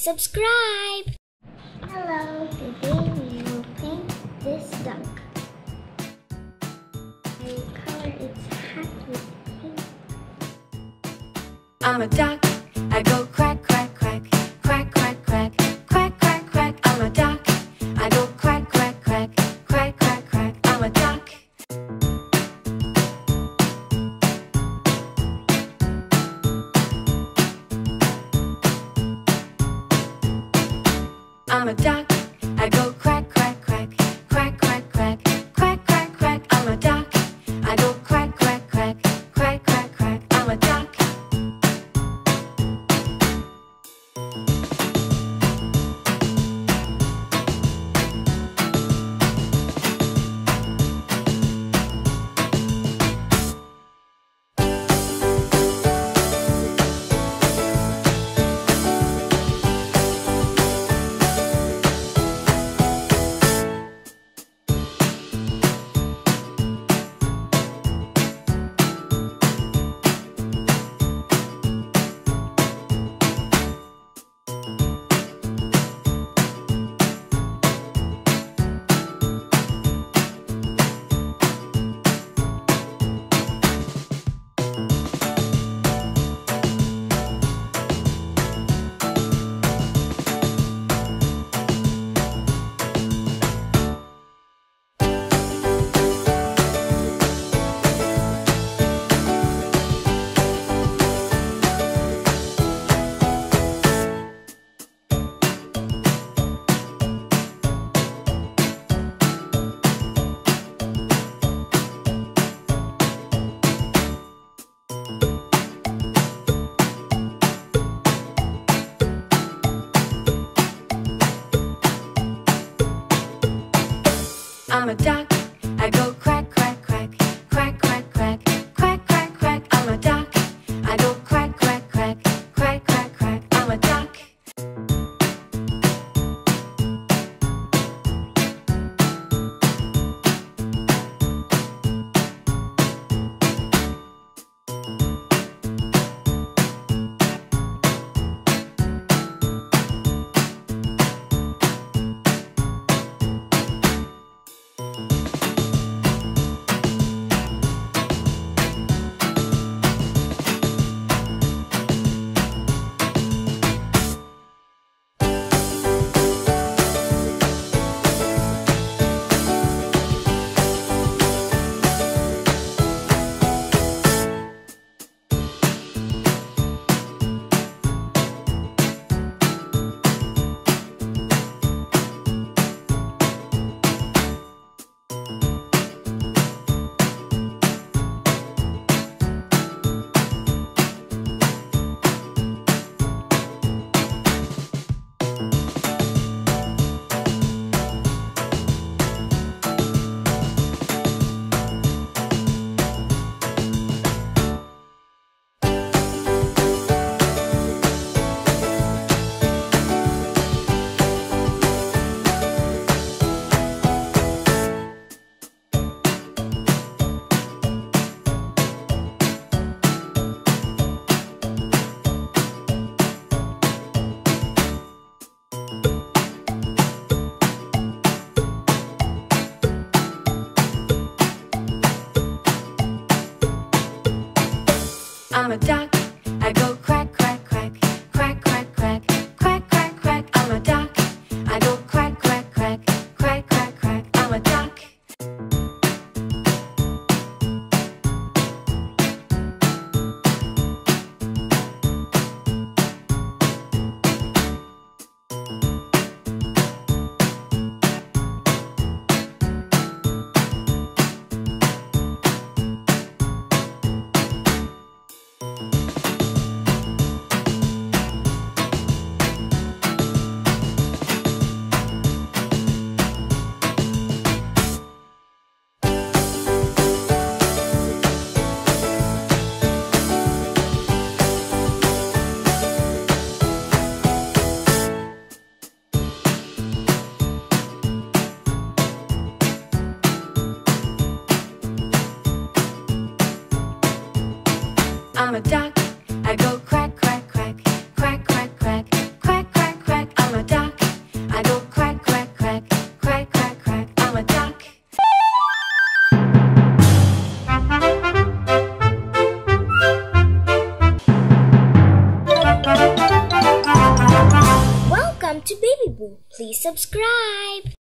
subscribe. Hello, today we will paint this duck. I will color its hat with pink. I'm a duck, I go quack, quack, quack, quack, quack, quack, quack, quack, quack. I'm a duck, I go quack, quack, quack, quack, quack, quack. I'm a duck. I'm a duck, I go quack, quack, quack, quack, quack, quack, quack, quack, quack. I'm a duck, I go quack, quack, quack, quack, quack, quack. I'm a duck. I'm a duck, I go quack, quack, quack, quack, quack, quack, quack, quack, quack. I'm a duck, I go quack, quack, quack, quack, quack, quack. I'm a duck. I'm a duck, I go quack, quack, quack, quack, quack, quack, quack, quack, quack. I'm a duck, I go quack, quack, quack, quack, quack, quack. I'm a duck. I'm a duck, I go quack, quack, quack, quack, quack, quack, quack, quack, quack. Boo. Please subscribe.